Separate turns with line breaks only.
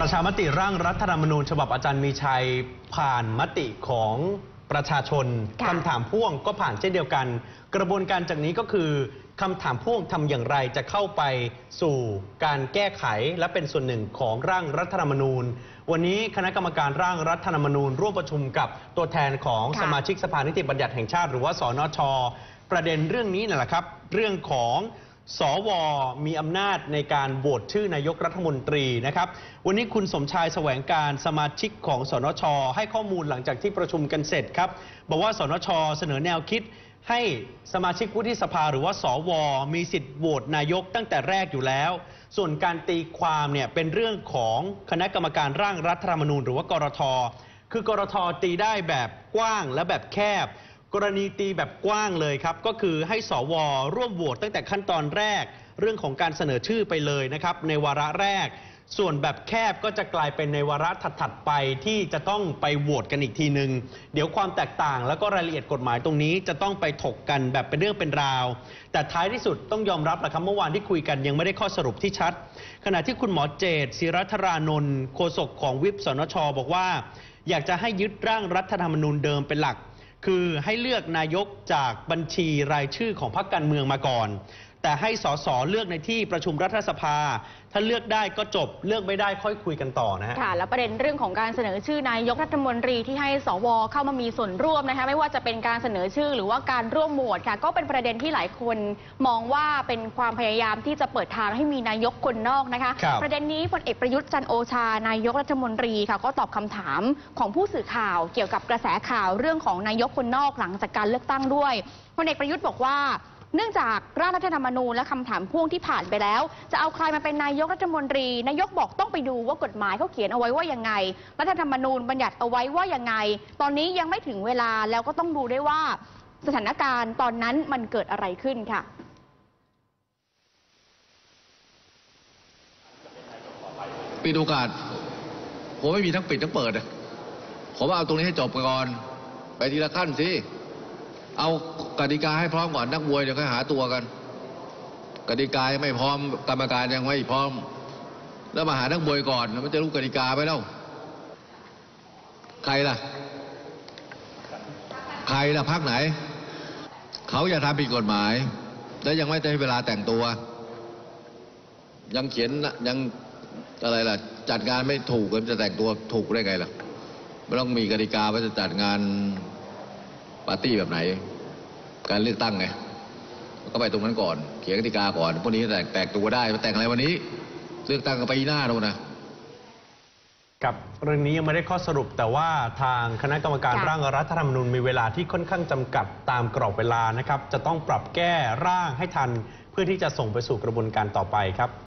ประชามติร่างรัฐธรรมนูญฉบับอาจารย์มีชัยผ่านมติของประชาชนคำถามพ่วงก็ผ่านเช่นเดียวกันกระบวนการจากนี้ก็คือคำถามพ่วงทำอย่างไรจะเข้าไปสู่การแก้ไขและเป็นส่วนหนึ่งของร่างรัฐธรรมนูญวันนี้คณะกรรมการร่างรัฐธรรมนูญร่วมประชุมกับตัวแทนของสมาชิกสภานิติบัญญัติแห่งชาติหรือว่าสนช.ประเด็นเรื่องนี้นั่นแหละครับเรื่องของสว.มีอำนาจในการโหวตชื่อนายกรัฐมนตรีนะครับวันนี้คุณสมชายแสวงการสมาชิกของสนช.ให้ข้อมูลหลังจากที่ประชุมกันเสร็จครับบอกว่าสนช.เสนอแนวคิดให้สมาชิกวุฒิสภาหรือว่าสว.มีสิทธิ์โหวตนายกตั้งแต่แรกอยู่แล้วส่วนการตีความเนี่ยเป็นเรื่องของคณะกรรมการร่างรัฐธรรมนูญหรือว่ากรท.คือกรท.ตีได้แบบกว้างและแบบแคบกรณีตีแบบกว้างเลยครับก็คือให้สว.ร่วมโหวตตั้งแต่ขั้นตอนแรกเรื่องของการเสนอชื่อไปเลยนะครับในวาระแรกส่วนแบบแคบก็จะกลายเป็นในวาระถัดๆไปที่จะต้องไปโหวตกันอีกทีนึงเดี๋ยวความแตกต่างแล้วก็รายละเอียดกฎหมายตรงนี้จะต้องไปถกกันแบบเป็นเรื่องเป็นราวแต่ท้ายที่สุดต้องยอมรับแหละครับเมื่อวานที่คุยกันยังไม่ได้ข้อสรุปที่ชัดขณะที่คุณหมอเจตศิรัทรานนท์โฆษกของวิปสนช.บอกว่าอยากจะให้ยึดร่างรัฐธรรมนูญเดิมเป็นหลักคือให้เลือกนายกจากบัญชีรายชื่อของพรรคการเมืองมาก่อนแต่ให้สสเลือกในที่ประชุมรัฐสภาถ้าเลือกได้ก็จบเลือกไม่ได้ค่อยคุยกันต่อนะฮะ
ค่ะแล้วประเด็นเรื่องของการเสนอชื่อนายกรัฐมนตรีที่ให้สวเข้ามามีส่วนร่วมนะคะไม่ว่าจะเป็นการเสนอชื่อหรือว่าการร่วมโหวตค่ะก็เป็นประเด็นที่หลายคนมองว่าเป็นความพยายามที่จะเปิดทางให้มีนายกคนนอกนะคะประเด็นนี้พลเอกประยุทธ์จันทร์โอชานายกรัฐมนตรีค่ะก็ตอบคำถามของผู้สื่อข่าวเกี่ยวกับกระแสข่าวเรื่องของนายกคนนอกหลังจากการเลือกตั้งด้วยพลเอกประยุทธ์บอกว่าเนื่องจากร่างรัฐธรรมนูญและคำถามพ่วงที่ผ่านไปแล้วจะเอาใครมาเป็นนายกรัฐมนตรีนายกบอกต้องไปดูว่ากฎหมายเขาเขียนเอาไว้ว่ายังไงรัฐธรรมนูญบัญญัติเอาไว้ว่ายังไงตอนนี้ยังไม่ถึงเวลาแล้วก็ต้องดูด้วยว่าสถานการณ์ตอนนั้นมันเกิดอะไรขึ้นค่ะ
ปิดโอกาสผมไม่มีทั้งปิดทั้งเปิดผมว่าเอาตรงนี้ให้จบก่อนไปทีละขั้นสิเอากติกาให้พร้อมก่อนนักมวยเดี๋ยวค่อยหาตัวกันกติกาไม่พร้อมกรรมการยังไม่พร้อมแล้วมาหานักมวยก่อนมันจะรู้กติกาไหมเล่าใครล่ะพรรคไหนเขาอย่าทำผิดกฎหมายแล้วยังไม่ได้เวลาแต่งตัวยังเขียนยังอะไรล่ะจัดงานไม่ถูกจะแต่งตัวถูกได้ไงล่ะไม่ต้องมีกติกาว่าจะจัดงานปาร์ตี้แบบไหนการเลือกตั้งไงก็ไปตรงนั้นก่อนเขียนกติกาก่อนพวกนี้แต่งตัวได้มาแต่งอะไรวันนี้เลือกตั้งกันไปหน้าโน่นนะ
กับเรื่องนี้ยังไม่ได้ข้อสรุปแต่ว่าทางคณะกรรมการร่างรัฐธรรมนูญมีเวลาที่ค่อนข้างจำกัดตามกรอบเวลานะครับจะต้องปรับแก้ร่างให้ทันเพื่อที่จะส่งไปสู่กระบวนการต่อไปครับ